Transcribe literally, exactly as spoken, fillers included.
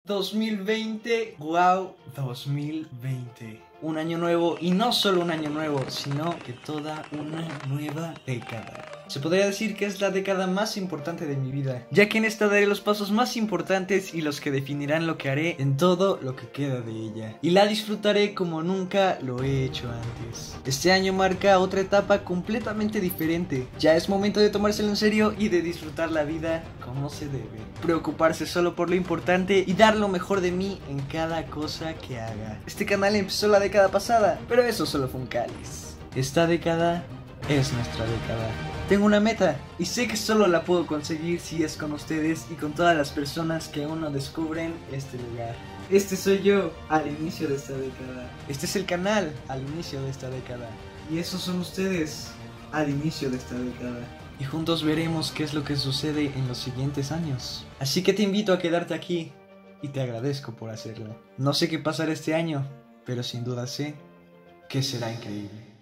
dos mil veinte, wow, dos mil veinte. Un año nuevo, y no solo un año nuevo, sino que toda una nueva década. Se podría decir que es la década más importante de mi vida, ya que en esta daré los pasos más importantes y los que definirán lo que haré en todo lo que queda de ella. Y la disfrutaré como nunca lo he hecho antes. Este año marca otra etapa completamente diferente. Ya es momento de tomárselo en serio y de disfrutar la vida como se debe. Preocuparse solo por lo importante y dar lo mejor de mí en cada cosa que haga. Este canal empezó la década pasada, pero eso solo fue un cáliz. Esta década es nuestra década. Tengo una meta y sé que solo la puedo conseguir si es con ustedes y con todas las personas que aún no descubren este lugar. Este soy yo al inicio de esta década. Este es el canal al inicio de esta década. Y esos son ustedes al inicio de esta década. Y juntos veremos qué es lo que sucede en los siguientes años. Así que te invito a quedarte aquí y te agradezco por hacerlo. No sé qué pasará este año, pero sin duda sé que será increíble.